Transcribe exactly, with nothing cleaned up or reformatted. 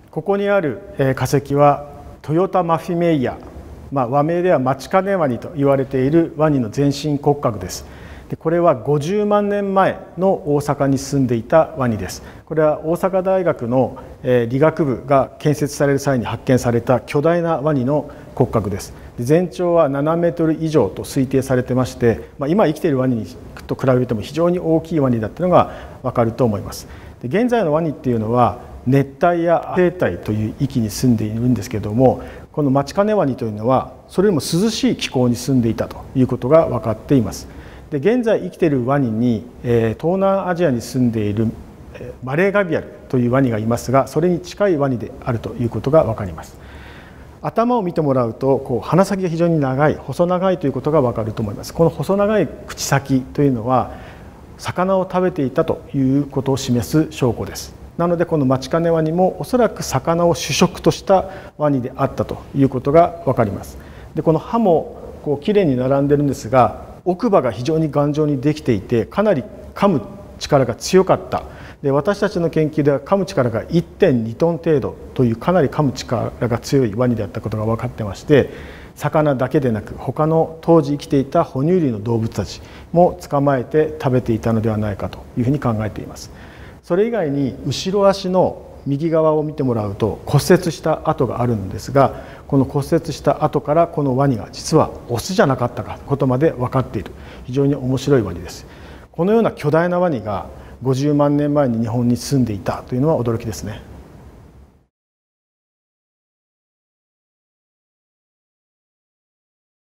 ここにある化石はトヨタマフィメイヤ、まあ、和名ではマチカネワニと言われているワニの全身骨格です。でこれはごじゅうまんねんまえの大阪に住んでいたワニです。これは大阪大学の理学部が建設される際に発見された巨大なワニの骨格です。全長はななメートル以上と推定されてまして、まあ、今生きているワニと比べても非常に大きいワニだっていうのが分かると思います。で現在のワニっていうのは熱帯や低帯という域に住んでいるんですけれども、このマチカネワニというのはそれよりも涼しい気候に住んでいたということが分かっています。で現在生きているワニに、えー、東南アジアに住んでいるマレーガビアルというワニがいますが、それに近いワニであるということが分かります。頭を見てもらうとこう鼻先が非常に長い、細長いということが分かると思います。この細長い口先というのは魚を食べていたということを示す証拠です。なのでこのマチカネワニもおそらく魚を主食としたワニであったということが分かります。でこの歯もこうきれいに並んでるんですが、奥歯が非常に頑丈にできていて、かなり噛む力が強かった。で私たちの研究では噛む力が いってんにトン程度というかなり噛む力が強いワニであったことが分かってまして、魚だけでなく他の当時生きていた哺乳類の動物たちも捕まえて食べていたのではないかというふうに考えています。それ以外に後ろ足の右側を見てもらうと骨折した跡があるんですが、この骨折した跡からこのワニが実はオスじゃなかったかことまで分かっている非常に面白いワニです。このような巨大なワニがごじゅうまんねんまえに日本に住んでいたというのは驚きですね。